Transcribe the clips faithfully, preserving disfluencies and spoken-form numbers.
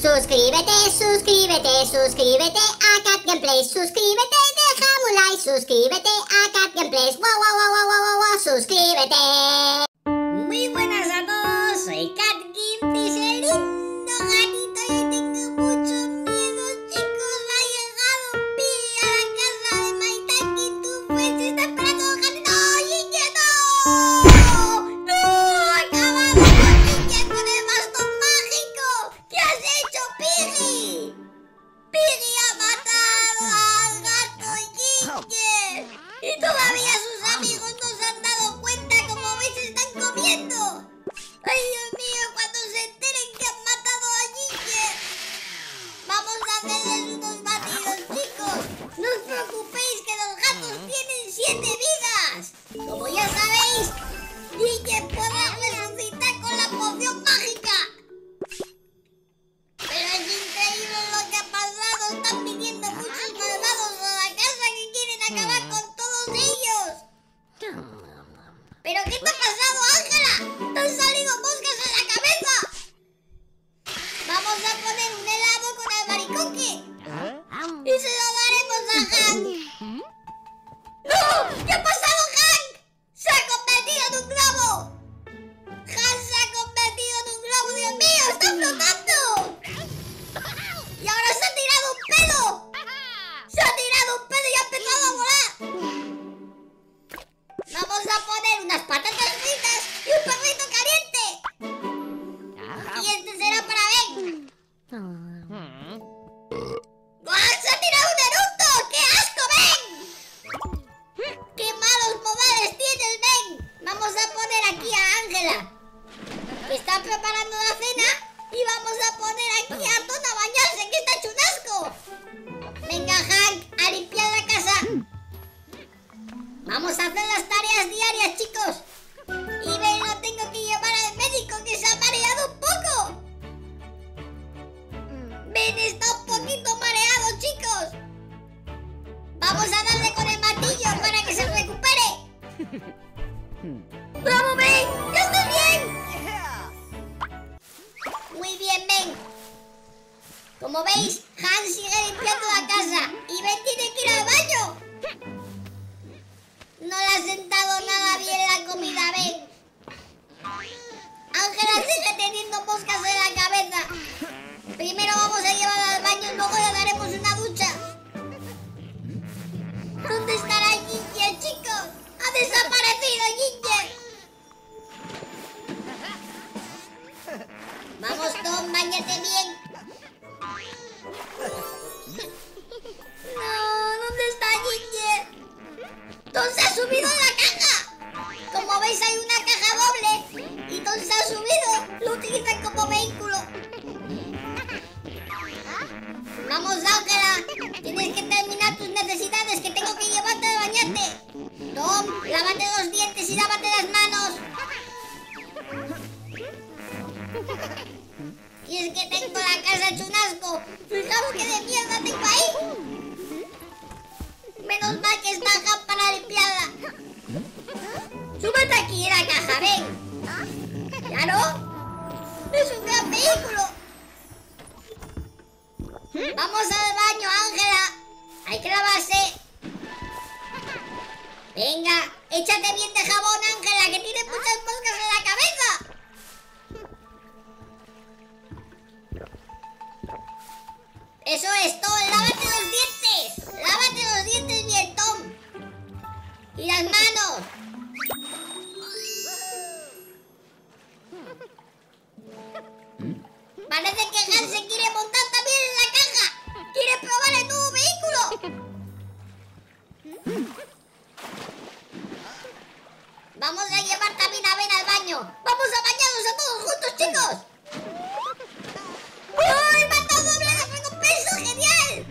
Suscríbete, suscríbete, suscríbete a Cat Gameplays. Suscríbete, déjame un like. Suscríbete a Cat Gameplays. Wow, wow, wow, wow, wow, wow, suscríbete. Muy buenas a todos, soy Cat Gameplays, el lindo gatito, y tengo mucho miedo, chicos. Ha llegado Piggy a la casa de Maitaki. Tú pues está esperando el gatito. ¡Inquieto! ¡No! ¡Acabamos con Inquiet con el bastón mágico! ¿Qué has hecho, Piggy? Piggy ha matado al gato Inquiet. Y todavía sus amigos no se han dado cuenta. Como veis, están comiendo. Ay, Dios mío, cuando se enteren que han matado a Inquiet, vamos a hacerles unos batidos, chicos. No os preocupéis, que los gatos tienen siete vidas. Como ya sabéis, Inquiet puede resucitar con la poción mágica. Pero es increíble lo que ha pasado. Están viniendo muchos malvados a la casa que quieren acabar con todos ellos. ¿Pero qué te ha pasado, Ángela? ¡Te han salido moscas en la cabeza! Vamos a poner un helado con albaricoque y se lo daremos a Hank. ¡No! ¿Qué ha pasado, Hank? ¡Se ha convertido en un globo! ¡Hank se ha convertido en un globo! ¡Dios mío! ¡Está flotando! ¡Y ahora se ha tirado un pedo! ¡Se ha tirado un pedo y ha empezado a volar! Vamos a poner unas patatas fritas y un perrito caliente. Y este será para Ben. ¡Guau! ¡Se ha tirado un eructo! ¡Qué asco, Ben! ¡Qué malos modales tienes, Ben! Vamos a poner aquí a Ángela, que está preparando la cena, y vamos a poner aquí a Ton a bañarse, que está hecho un asco. Venga, Hank, a limpiar la casa. Vamos a hacer las tareas diarias, chicos. Y Ben lo tengo que llevar al médico, que se ha mareado un poco. Ben está un poquito mareado, chicos. Vamos a darle con el martillo para que se recupere. ¡Bravo, Ben! ¡Ya estás bien! Muy bien, Ben. Como veis, Han sigue limpiando la casa y Ben tiene que ir al baño. No le ha sentado nada bien la comida, Ben. Ángela sigue teniendo moscas en la cabeza. Primero vamos a llevarla al baño y luego le daremos una ducha. ¿Dónde estará Inquiet, chicos? ¡Ha desaparecido Inquiet! Vamos, Tom, báñate bien. No, ¿dónde está Inquiet? Tom se ha subido en la caja. Como veis, hay una caja doble y Tom se ha subido. Lo utilizan como vehículo. Vamos, Ángela, tienes que terminar tus necesidades, que tengo que llevarte a bañarte. Tom, lávate los dientes y lávate las manos. Y es que tengo la casa hecho un asco. Fijaos que de mierda tengo ahí. Menos mal que está acá para limpiarla. Súbete aquí en la caja, ven. ¿Ya no? Es un gran vehículo. Vamos al baño, Ángela. Hay que lavarse. Venga, échate bien de jabón, Ángela, que tiene muchas moscas en la cabeza. Eso es, Tom, lávate los dientes. Lávate los dientes bien, Tom. Y las manos. Parece que Han se quiere montar también en la caja. Quiere probar el nuevo vehículo. Vamos a llevar también a Ben al baño. Vamos a bañarnos a todos juntos, chicos. ¡Uy! ¡Me ha dado doble de recompensa! ¡Genial!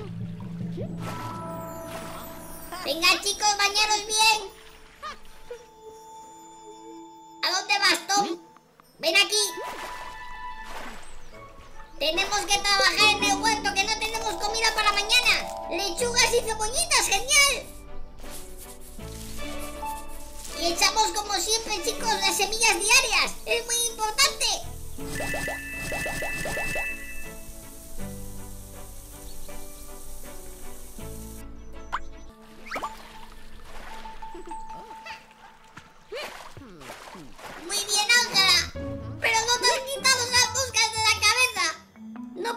Venga, chicos, bañaros bien. ¿A dónde vas, Tom? Ven aquí. Tenemos que trabajar en el huerto, que no tenemos comida para mañana. Lechugas y cebollitas, genial. Y echamos, como siempre, chicos, las semillas diarias. Es muy importante.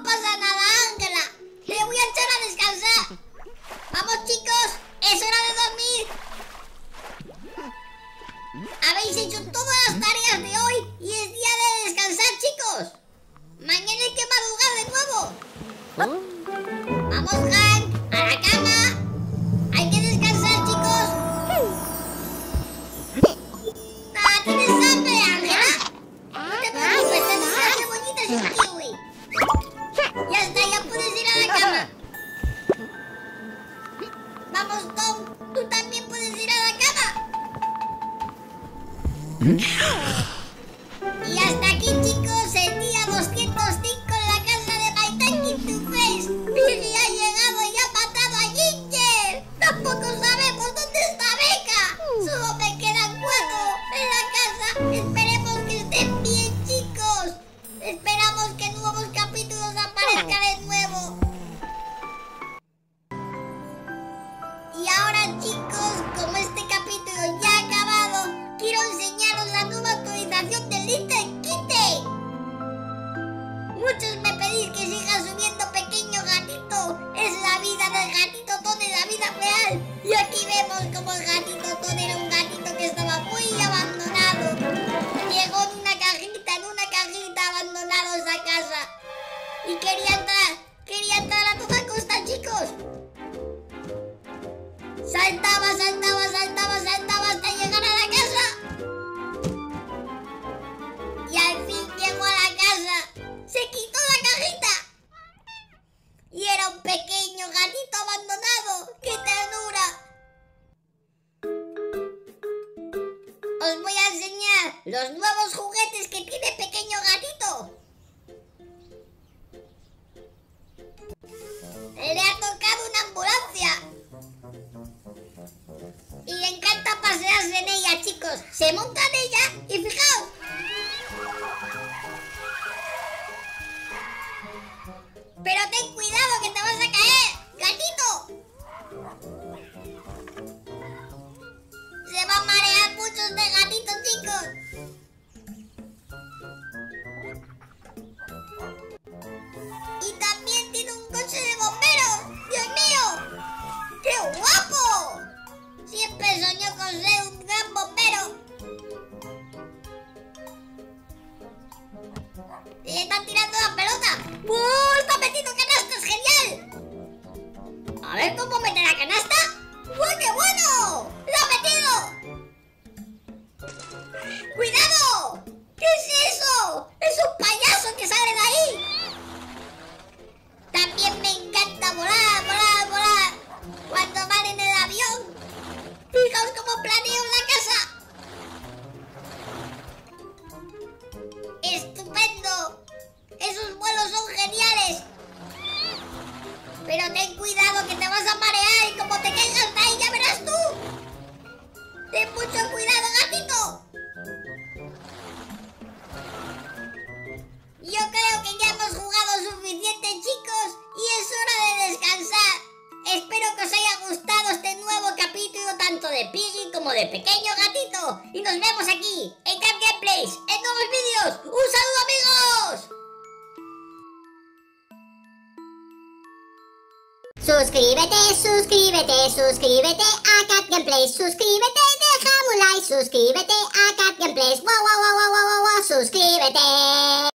No pasa nada, Ángela. Le voy a echar a descansar. Vamos, chicos. Es hora de dormir. Habéis hecho todas las tareas de hoy y es día de descansar, chicos. Mañana hay que madrugar de nuevo. Vamos, Hank, a la cama. Hay que descansar, chicos. Ah, ¿tienes hambre, Ángela? No te preocupes, te traeré cebollitas y un kiwi. Ya está, ya puedes ir a la cama. Vamos, Tom, tú también puedes ir a la cama. Y hasta aquí, chicos, el día doscientos cinco en la casa de My Tiny Two Face. Piggy ha llegado y ha matado a Ginger. Tampoco sabemos dónde está Becca. Solo me quedan cuatro en la casa. Esperemos que estén bien, chicos. Esperamos que en nuevos capítulos aparezca de nuevo. Y ahora, chicos, como este capítulo ya ha acabado, quiero enseñaros la nueva actualización del Little Kitten. Muchos me pedís que siga subiendo Pequeño Gatito. Es la vida del gatito Tony, la vida real. Y aquí vemos como el gatito Tony era un gatito que estaba muy abandonado. Llegó en una cajita, en una cajita abandonado a esa casa. Y quería entrar, quería entrar a toda costa, chicos. Saltaba, saltaba, saltaba, saltaba hasta llegar a la casa. Y al fin llegó a la casa. Se quitó la cajita. Y era un pequeño gatito abandonado. ¡Qué ternura! Os voy a enseñar los nuevos juguetes que tiene Pequeño Gatito. Le ha tocado una ambulancia. Y le encanta pasearse en ella, chicos. Se monta en ella y fijaos. Pero ten cuidado que te vas a caer, gatito. Se va a marear mucho este gatito, chicos. Y también tiene un coche de bomberos. ¡Dios mío! ¡Qué guapo! Siempre soñó con ser un gran bombero. Y está tirando la pelota. ¡Oh! ¡Está metiendo canastas! ¡Genial! A ver cómo mete la canasta. ¡Oh, qué bueno! ¡Lo ha metido! ¡Cuidado! ¿Qué es eso? ¡Es un payaso que sale de ahí! También me encanta volar, volar, volar. Cuando van en el avión. Fijaos cómo planeo la casa. ¡Estupendo! Esos vuelos son geniales. Pero ten cuidado que te vas a marear y como te caigas de ahí ya verás tú. Ten mucho cuidado, gatito. Yo creo que ya hemos jugado suficiente, chicos, y es hora de descansar. Espero que os haya gustado este nuevo capítulo tanto de Piggy como de Pequeño Gatito. Y nos vemos aquí en Cat Gameplays, en nuevos vídeos. ¡Un saludo, amigos! Suscríbete, suscríbete, suscríbete a Cat Gameplays. Suscríbete, déjame un like. Suscríbete a Cat Gameplays. Wow, wow.